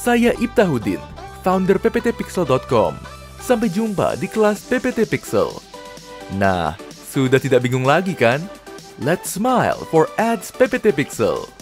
Saya Ibtahudin, founder pptpixel.com. Sampai jumpa di kelas Pptpixel. Nah, sudah tidak bingung lagi kan? Let's smile for ads Pptpixel.